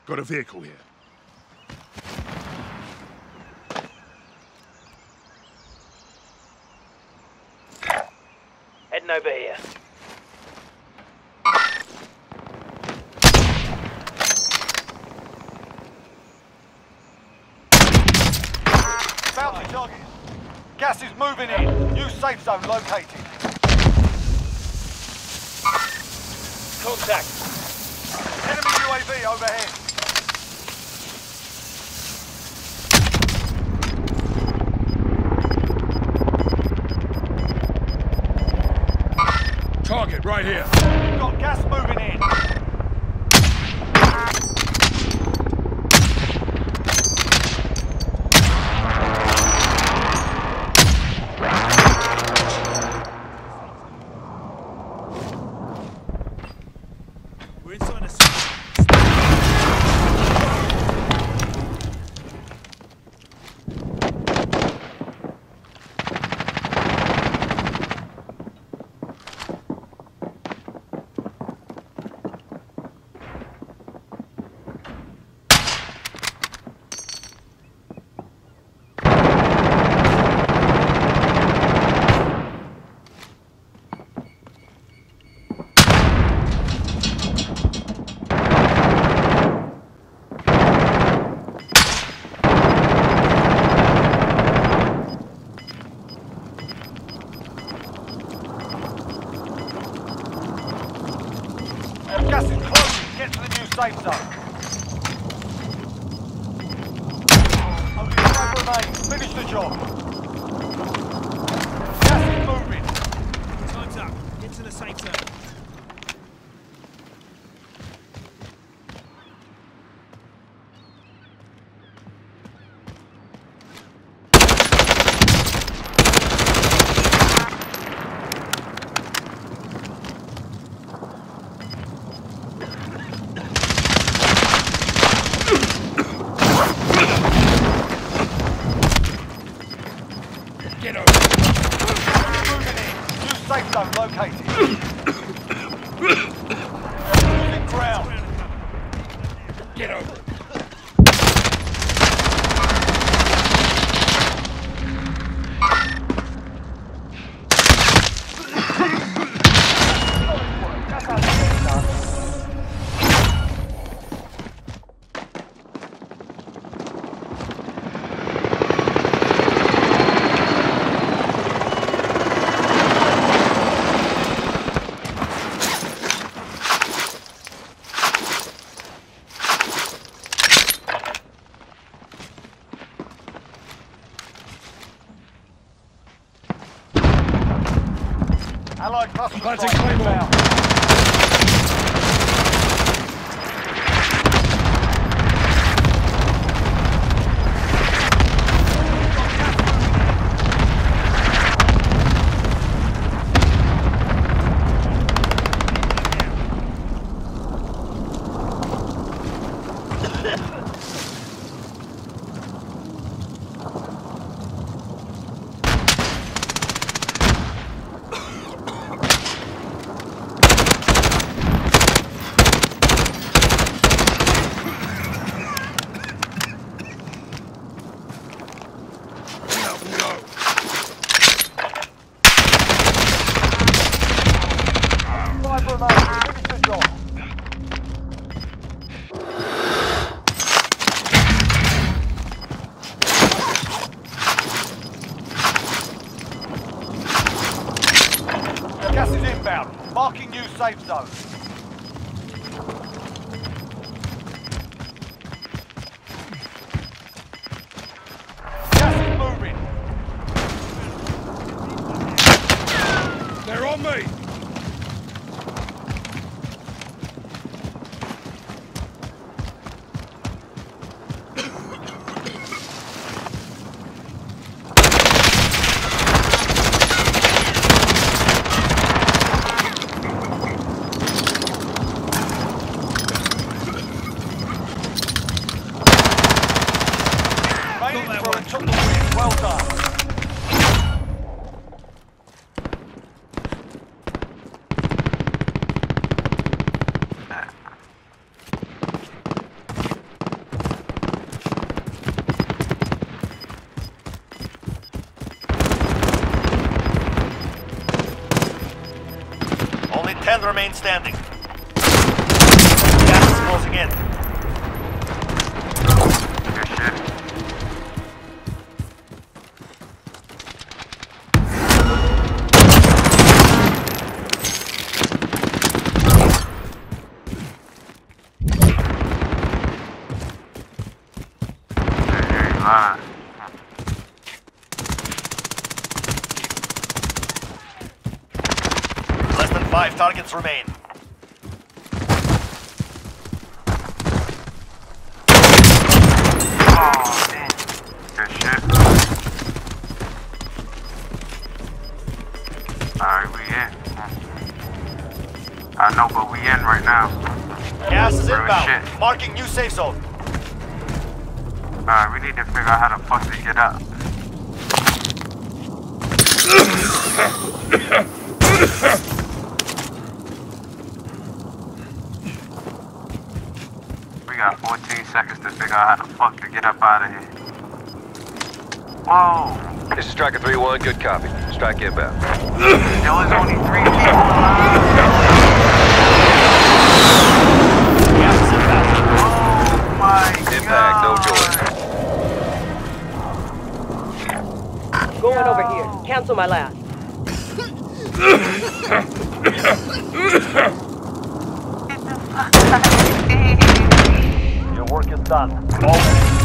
Got a vehicle here. Heading over here. Bounty target. Gas is moving in. New safe zone located. Contact. Enemy UAV overhead. Target right here. Got gas moving in. We're inside a Gas is closing. Get to the new safe zone. Only 5 remain. Finish the job. Gas is moving. time's up. Get to the safe zone. Get over. Moving in. New safe zone located. Losing ground. Get over. Allied cluster Planting strike claymore. inbound. Gas is inbound. Marking new safe zone. Gas is moving. They're on me. remain standing. Gas is closing in. Good shit. Less than 5 targets remain. Oh, damn. Good shit. Alright, we in. I know, but we in right now. Gas is Real inbound. shit. Marking new safe zone. Alright, we need to figure out how the fuck to get up. We got 14 seconds to figure out how the fuck to get up out of here. Whoa! This is Striker 3-1, good copy. Strike inbound. There was only 3 people alive! Gas is inbound. Oh my Impact, no god! joy. Going over here. Cancel my last. Your work is done. All